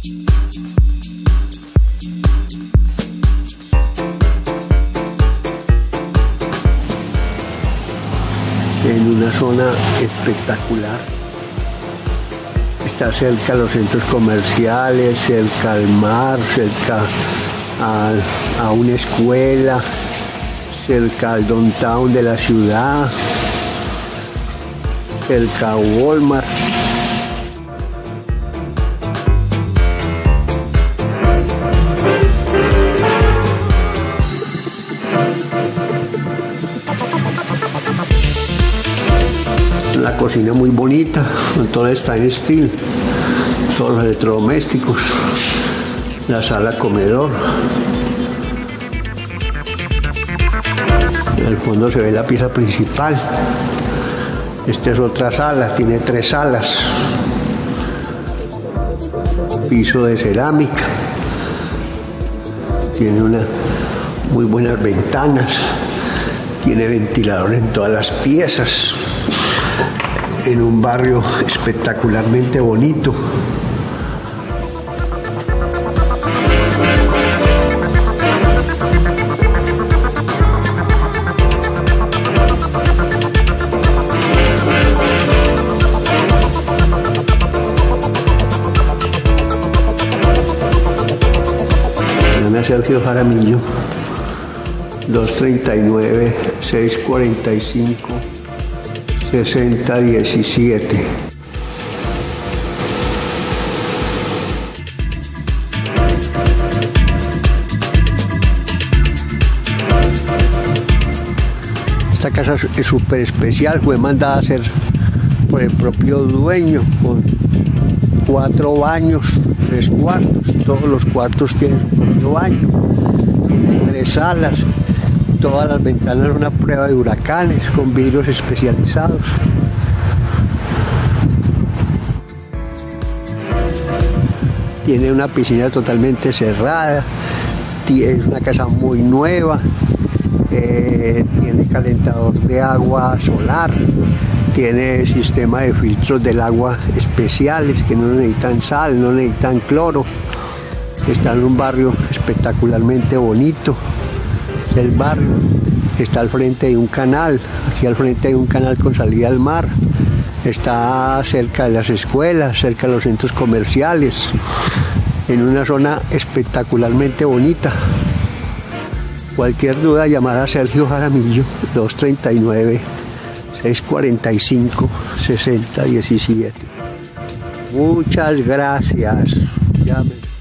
En una zona espectacular. Está cerca a los centros comerciales, cerca al mar, cerca a una escuela, cerca al downtown de la ciudad, cerca a Walmart. La cocina muy bonita, con todo stainless steel, todos los electrodomésticos, la sala comedor. En el fondo se ve la pieza principal. Esta es otra sala, tiene 3 salas. Piso de cerámica. Tiene unas muy buenas ventanas. Tiene ventilador en todas las piezas. En un barrio espectacularmente bonito. Llame a Sergio Jaramillo, 239-645-6017. Esta casa es súper especial, fue mandada a hacer por el propio dueño, con 4 baños, 3 cuartos, todos los cuartos tienen su propio baño, tiene 3 salas, todas las ventanas son a prueba de huracanes, con vidrios especializados. Tiene una piscina totalmente cerrada, es una casa muy nueva, tiene calentador de agua solar, tiene sistema de filtros del agua especiales que no necesitan sal, no necesitan cloro. Está en un barrio espectacularmente bonito. Es el barrio que está al frente de un canal, aquí al frente hay un canal con salida al mar. Está cerca de las escuelas, cerca de los centros comerciales, en una zona espectacularmente bonita. Cualquier duda, llamar a Sergio Jaramillo, 239-645-6017. Muchas gracias. Llamen.